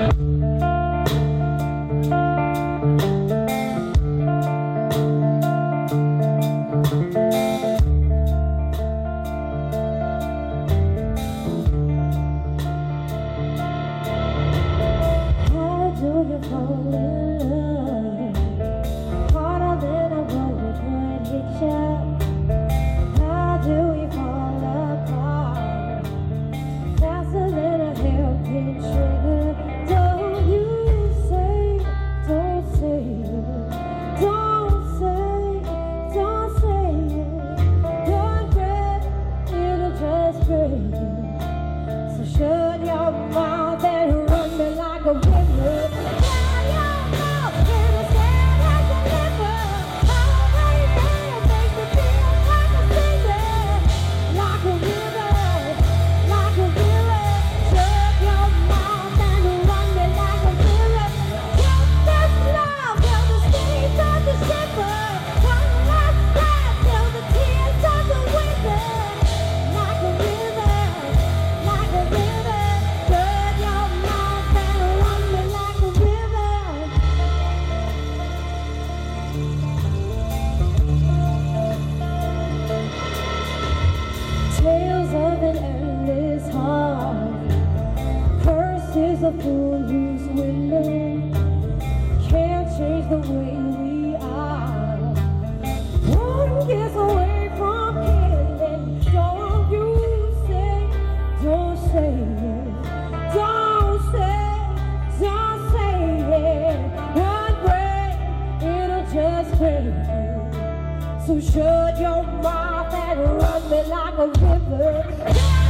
A fool who's winning can't change the way we are. One gets away from killing. Don't you say, don't say it, don't say it. One break, it'll just break you. So shut your mouth and run me like a river.